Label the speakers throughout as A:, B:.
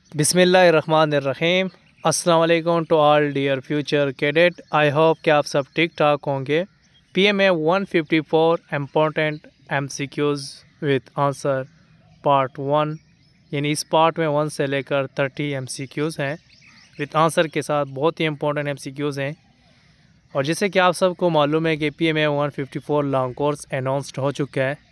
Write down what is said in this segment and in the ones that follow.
A: बिस्मिल्लाहिर्रहमानिर्रहीम। अस्सलाम वालेकुम to all dear future cadet. I hope कि आप सब ठीक ठाक होंगे। PMA 154 important MCQs with answer part 1, यानी इस पार्ट में 1 से लेकर 30 MCQs हैं विथ आंसर के साथ। बहुत ही इम्पोर्टेंट MCQs हैं। और जैसे कि आप सबको मालूम है कि PMA 154 लॉन्ग कोर्स अनाउंस्ड हो चुका है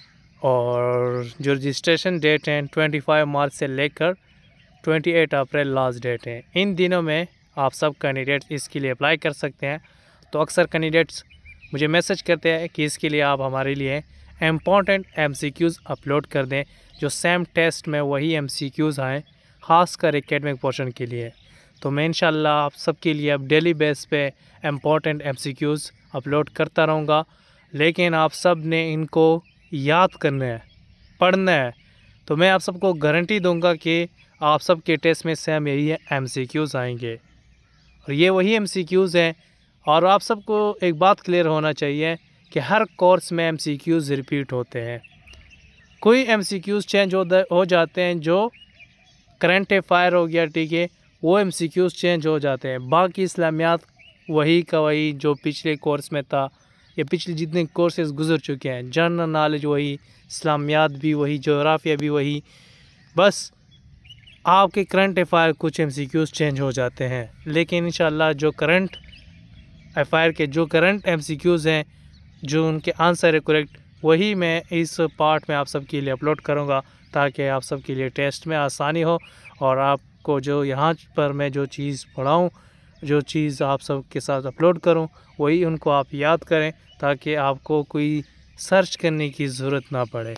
A: और जो रजिस्ट्रेशन डेट हैं 25 मार्च से लेकर 28 अप्रैल लास्ट डेट है। इन दिनों में आप सब कैंडिडेट्स इसके लिए अप्लाई कर सकते हैं। तो अक्सर कैंडिडेट्स मुझे मैसेज करते हैं कि इसके लिए आप हमारे लिए इम्पॉर्टेंट MCQs अपलोड कर दें, जो सेम टेस्ट में वही MCQs आएँ, ख़ासकर एकेडमिक पोर्शन के लिए। तो मैं इंशाल्लाह आप सबके लिए अब डेली बेस पे इम्पॉर्टेंट MCQs अपलोड करता रहूँगा, लेकिन आप सब ने इनको याद करना है, पढ़ना है। तो मैं आप सबको गारंटी दूंगा कि आप सबके टेस्ट में सेम यही MCQs आएंगे और ये वही MCQs हैं। और आप सबको एक बात क्लियर होना चाहिए कि हर कोर्स में MCQs रिपीट होते हैं। कोई MCQs चेंज हो जाते हैं, जो करंट अफेयर हो गया, ठीक है, वो MCQs चेंज हो जाते हैं। बाकी इस्लामियात वही का वही जो पिछले कोर्स में था, या पिछले जितने कोर्सेज गुजर चुके हैं, जनरल नॉलेज वही, इस्लामियात भी वही, जोग्राफिया भी वही। बस आपके करंट अफेयर कुछ MCQs चेंज हो जाते हैं, लेकिन इंशाल्लाह जो करंट अफेयर के जो करंट MCQs हैं, जो उनके आंसर है करेक्ट, वही मैं इस पार्ट में आप सबके लिए अपलोड करूंगा, ताकि आप सबके लिए टेस्ट में आसानी हो। और आपको जो यहाँ पर मैं जो चीज़ पढ़ाऊँ, जो चीज़ आप सब के साथ अपलोड करूँ, वही उनको आप याद करें, ताकि आपको कोई सर्च करने की ज़रूरत ना पड़े।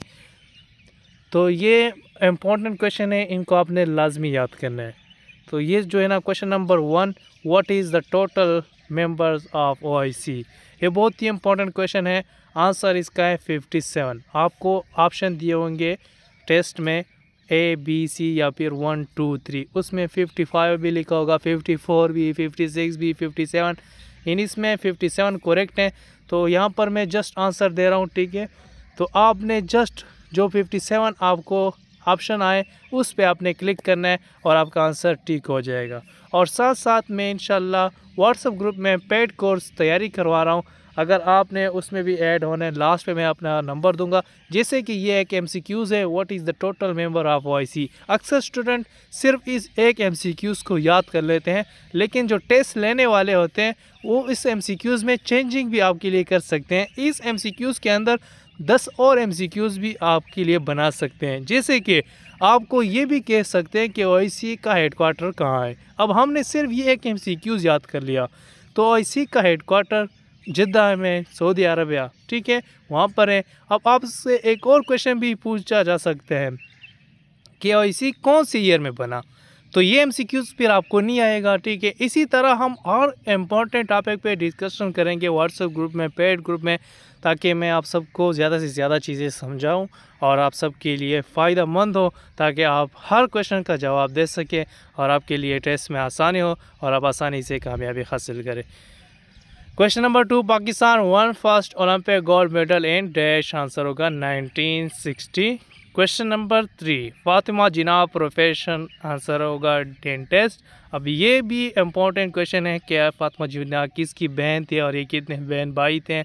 A: तो ये इम्पॉर्टेंट क्वेश्चन है, इनको आपने लाजमी याद करना है। तो ये जो है ना, question number 1, what is the total members of OIC, ये बहुत ही इम्पॉर्टेंट क्वेश्चन है। आंसर इसका है 57। आपको ऑप्शन दिए होंगे टेस्ट में A, B, C या फिर 1, 2, 3, उसमें 55 भी लिखा होगा, 54 भी, 56 भी, 57, इन इसमें 57 करेक्ट है। तो यहाँ पर मैं जस्ट आंसर दे रहा हूँ, ठीक है। तो आपने जस्ट जो 57 आपको ऑप्शन आए, उस पे आपने क्लिक करना है और आपका आंसर ठीक हो जाएगा। और साथ साथ मैं इंशाल्लाह व्हाट्सएप ग्रुप में पेड कोर्स तैयारी करवा रहा हूँ, अगर आपने उसमें भी ऐड होना है, लास्ट पे मैं अपना नंबर दूंगा। जैसे कि ये एक MCQs है, what is the total member of OIC। अक्सर स्टूडेंट सिर्फ इस एक MCQs को याद कर लेते हैं, लेकिन जो टेस्ट लेने वाले होते हैं वो इस MCQs में चेंजिंग भी आपके लिए कर सकते हैं। इस MCQs के अंदर 10 और MCQs भी आपके लिए बना सकते हैं। जैसे कि आपको ये भी कह सकते हैं कि OIC का हेडक्वार्टर कहाँ है। अब हमने सिर्फ ये एक MCQs याद कर लिया, तो OIC का हेडक्वार्टर जिद्दा में, सऊदी अरबिया, ठीक है, वहाँ पर है। अब आपसे एक और क्वेश्चन भी पूछा जा सकता है कि OIC कौन सी ईयर में बना, तो ये MCQs फिर आपको नहीं आएगा, ठीक है। इसी तरह हम और इम्पॉर्टेंट टॉपिक पे डिस्कशन करेंगे व्हाट्सएप ग्रुप में, पेड ग्रुप में, ताकि मैं आप सबको ज़्यादा से ज़्यादा चीज़ें समझाऊं और आप सबके लिए फ़ायदा मंद हो, ताकि आप हर क्वेश्चन का जवाब दे सकें और आपके लिए टेस्ट में आसानी हो और आप आसानी से कामयाबी हासिल करें। Question number 2, Pakistan won first Olympic gold medal in dash, answer होगा 1960। Question number 3, Fatima Jinnah profession, answer होगा डेंटिस्ट। अब ये भी इम्पोर्टेंट क्वेश्चन है कि फातिमा जिना किसकी बहन थी और ये कितने बहन भाई थे,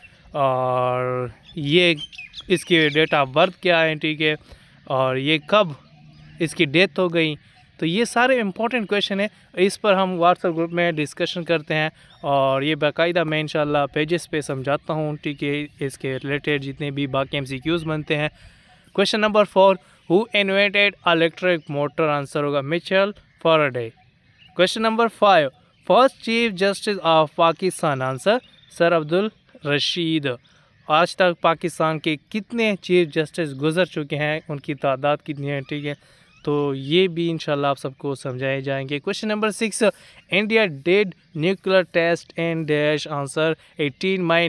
A: और ये इसकी डेट ऑफ बर्थ क्या है, ठीक है, और ये कब इसकी डेथ हो गई। तो ये सारे इम्पोर्टेंट क्वेश्चन है, इस पर हम व्हाट्सएप ग्रुप में डिस्कशन करते हैं और ये बाकायदा मैं इंशाल्लाह पेजेस पे समझाता हूँ, ठीक है, इसके रिलेटेड जितने भी बाकी MCQs बनते हैं। Question number 4, who invented electric motor, answer होगा Michael Faraday. Question number 5, first chief justice of Pakistan, answer sir Abdul Rashid. आज तक पाकिस्तान के कितने चीफ जस्टिस गुजर चुके हैं, उनकी तादाद कितनी है, ठीक है, तो ये भी इंशाल्लाह आप सबको समझाए जाएंगे। Question number 6, India did nuclear test in dash, answer 18 May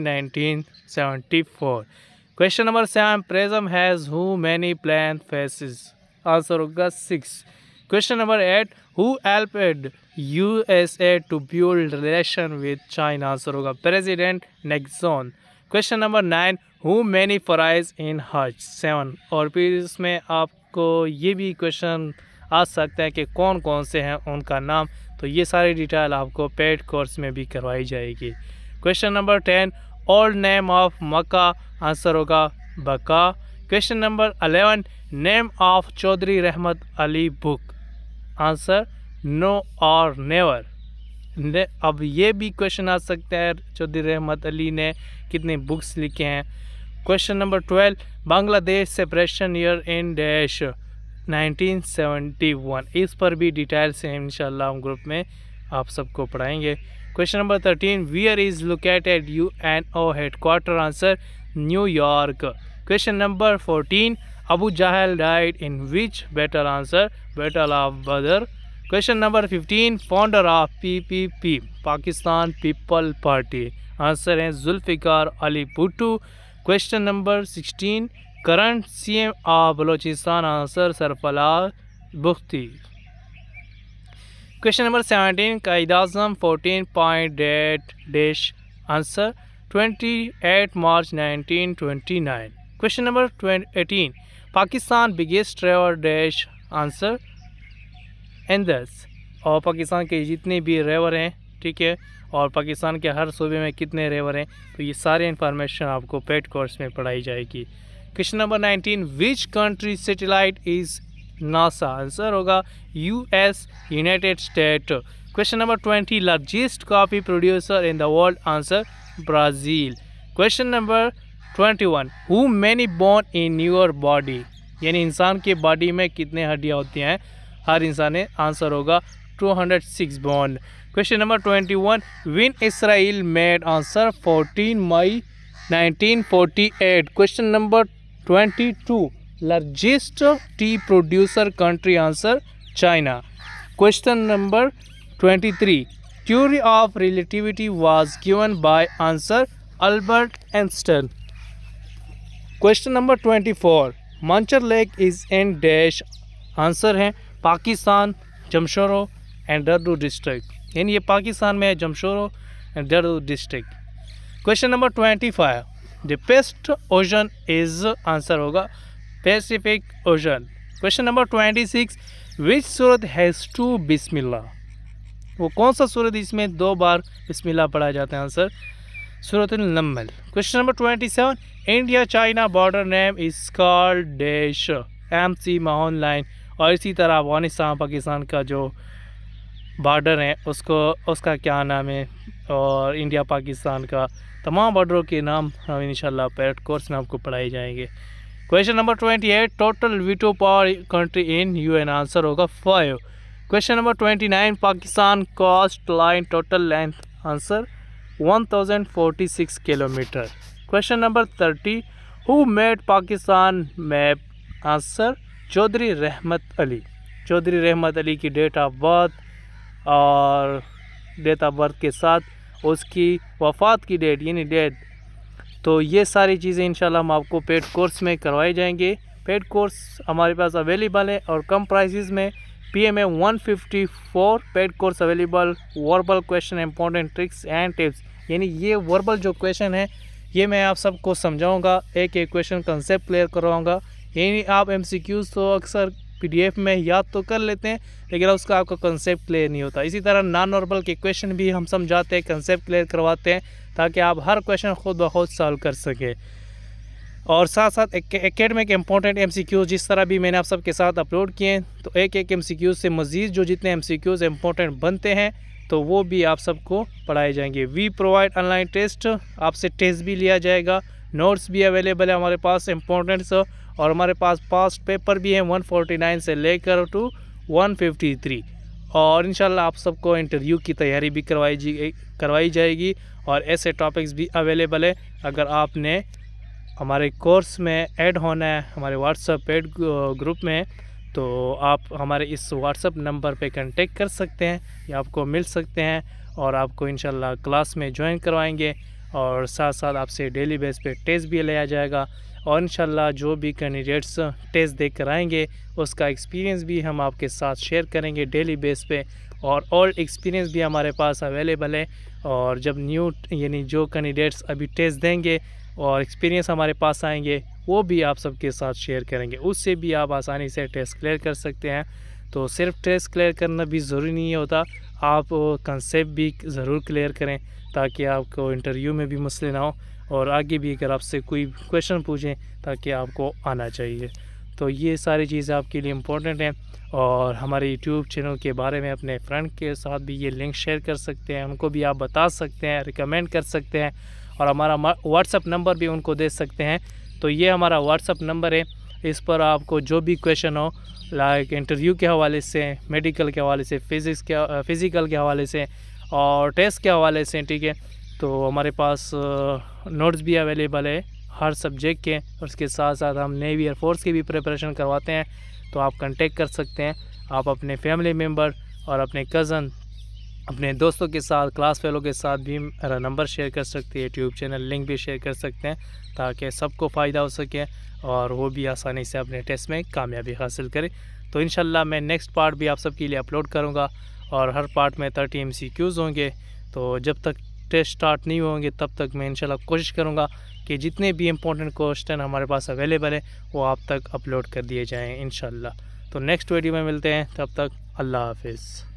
A: 1974। Question number 7, prism has how many plane faces, answer होगा 6। Question number 8, who helped USA to build relation with China, answer होगा President Nixon. Question number 9, how many फराइज in Hajj, 7। और फिर इसमें आपको ये भी question आ सकते हैं कि कौन कौन से हैं उनका नाम। तो ये सारी डिटेल आपको पेड कोर्स में भी करवाई जाएगी। Question number 10, old name of Mecca, answer होगा Bakkah. Question number 11, name of Chaudhry Rahmat Ali book, answer now or never. अब ये भी क्वेश्चन आ सकता है चौधरी रहमत अली ने कितने बुक्स लिखे हैं। Question number 12, Bangladesh separation year in dash 1971, इस पर भी डिटेल से इंशाल्लाह हम ग्रुप में आप सबको पढ़ाएंगे। Question number 13, where is located UNO headquarter, answer New York. Question number 14, Abu Jahl died in which battle, answer battle of Badr. Question number 15, founder of PPP, Pakistan people party, answer है Zulfikar Ali Bhutto. Question number 16, current CM of Balochistan, answer Sarfaraz Bugti. Question number 17, Quaid e Azam 14.8 dash, answer 28 March 1929। Question number 18, Pakistan biggest river dash, answer Indus. और पाकिस्तान के जितने भी river हैं, ठीक है, और पाकिस्तान के हर सूबे में कितने रिवर हैं, तो ये सारे इन्फॉर्मेशन आपको पेड कोर्स में पढ़ाई जाएगी। Question number 19, which country satellite is NASA, answer होगा US, united state. Question number 20, largest coffee producer in the world, answer Brazil. Question number 21, how many bone in your body, यानी इंसान के body में कितने हड्डियाँ होती हैं हर इंसान ने, आंसर होगा 206 bone. Question number 21, when Israel made, answer 14 May 1948। Question number 22, largest tea producer country, answer China. Question number 23, theory of relativity was given by, answer Albert Einstein. Question number 24, Manchar lake is in dash, answer है Pakistan, Jamshoro and दर्दू district, यानी ये पाकिस्तान में है, Jamshoro and दर्दू district. Question number 25, the best ocean is, answer होगा Pacific ocean. Question number 26, which सूरत has two बिस्मिल्लाह, वो कौन सा सूरत इसमें 2 बार बिस्मिल्लाह पढ़ा जाता है, आंसर सूरत अल-नमल। Question number 27, India China border name is called dash, MC Mahon line. और इसी तरह अफगानिस्तान पाकिस्तान का जो बॉर्डर है उसका क्या नाम है, और इंडिया पाकिस्तान का तमाम बॉर्डरों के नाम हम इंशाल्लाह पेड कोर्स में आपको पढ़ाए जाएंगे। Question number 28, total veto power country in UN, answer होगा 5। Question number 29, Pakistan coast line total length, answer 1046 kilometre. Question number 30, who made Pakistan map, answer Chaudhry Rahmat Ali. Chaudhry Rahmat Ali की डेट ऑफ बर्थ और डेट ऑफ बर्थ के साथ उसकी वफ़ात की डेट, यानी डेट, तो ये सारी चीज़ें इंशाल्लाह हम आपको पेड कोर्स में करवाए जाएंगे। पेड कोर्स हमारे पास अवेलेबल है और कम प्राइसेस में। PMA 154 paid course available, verbal question, important tricks and tips, यानी ये वर्बल जो क्वेश्चन है ये मैं आप सबको समझाऊंगा, एक एक क्वेश्चन कंसेप्ट क्लियर करवाऊंगा। यानी आप MCQs तो अक्सर PDF में याद तो कर लेते हैं, लेकिन उसका आपका कंसेप्ट क्लियर नहीं होता। इसी तरह नॉन वर्बल के क्वेश्चन भी हम समझाते हैं, कंसेप्ट क्लियर करवाते हैं, ताकि आप हर क्वेश्चन खुद ब खुद सॉल्व कर सकें। और साथ साथ एकेडमिक इंपॉर्टेंट MCQs जिस तरह भी मैंने आप सबके साथ अपलोड किए, तो एक एक MCQs से मज़ीद जो जितने MCQs इंपॉर्टेंट बनते हैं तो वो भी आप सबको पढ़ाए जाएंगे। वी प्रोवाइड ऑनलाइन टेस्ट, आपसे टेस्ट भी लिया जाएगा, नोट्स भी अवेलेबल है हमारे पास इंपॉर्टेंट्स, और हमारे पास पास्ट पेपर भी हैं 149 से लेकर टू 153। और इंशाल्लाह आप सबको इंटरव्यू की तैयारी भी करवाई जाएगी, और ऐसे टॉपिक्स भी अवेलेबल है। अगर आपने हमारे कोर्स में ऐड होना है हमारे व्हाट्सएप पेड ग्रुप में, तो आप हमारे इस व्हाट्सएप नंबर पे कांटेक्ट कर सकते हैं, या आपको मिल सकते हैं, और आपको इंशाल्लाह क्लास में ज्वाइन करवाएंगे, और साथ साथ आपसे डेली बेस पे टेस्ट भी लिया जाएगा। और इंशाल्लाह जो भी कैंडिडेट्स टेस्ट दे कर आएंगे उसका एक्सपीरियंस भी हम आपके साथ शेयर करेंगे डेली बेस पे, और ओल्ड एक्सपीरियंस भी हमारे पास अवेलेबल है। और जब न्यू यानी जो कैंडिडेट्स अभी टेस्ट देंगे और एक्सपीरियंस हमारे पास आएंगे, वो भी आप सबके साथ शेयर करेंगे, उससे भी आप आसानी से टेस्ट क्लियर कर सकते हैं। तो सिर्फ टेस्ट क्लियर करना भी ज़रूरी नहीं होता, आप कंसेप्ट भी ज़रूर क्लियर करें ताकि आपको इंटरव्यू में भी मसले ना हो और आगे भी अगर आपसे कोई क्वेश्चन पूछें ताकि आपको आना चाहिए। तो ये सारी चीज़ें आपके लिए इम्पोर्टेंट हैं। और हमारे यूट्यूब चैनल के बारे में अपने फ्रेंड के साथ भी ये लिंक शेयर कर सकते हैं, उनको भी आप बता सकते हैं, रिकमेंड कर सकते हैं और हमारा व्हाट्सअप नंबर भी उनको दे सकते हैं। तो ये हमारा व्हाट्सअप नंबर है, इस पर आपको जो भी क्वेश्चन हो लाइक इंटरव्यू के हवाले से, मेडिकल के हवाले से, फ़िज़िकल के हवाले से और टेस्ट के हवाले से, ठीक है, तो हमारे पास नोट्स भी अवेलेबल है हर सब्जेक्ट के। और उसके साथ साथ हम नेवी एयरफोर्स की भी प्रिपरेशन करवाते हैं, तो आप कांटेक्ट कर सकते हैं। आप अपने फैमिली मेम्बर और अपने कज़न, अपने दोस्तों के साथ, क्लास फेलो के साथ भी मेरा नंबर शेयर कर सकते हैं, यूट्यूब चैनल लिंक भी शेयर कर सकते हैं ताकि सबको फ़ायदा हो सके और वो भी आसानी से अपने टेस्ट में कामयाबी हासिल करें। तो इंशाल्लाह मैं नेक्स्ट पार्ट भी आप सबके लिए अपलोड करूँगा और हर पार्ट में 30 MCQs होंगे। तो जब तक टेस्ट स्टार्ट नहीं होंगे तब तक मैं इंशाल्लाह कोशिश करूँगा कि जितने भी इम्पोर्टेंट क्वेश्चन हमारे पास अवेलेबल है वो आप तक अपलोड कर दिए जाएँ इंशाल्लाह। तो नेक्स्ट वीडियो में मिलते हैं, तब तक अल्लाह हाफिज़।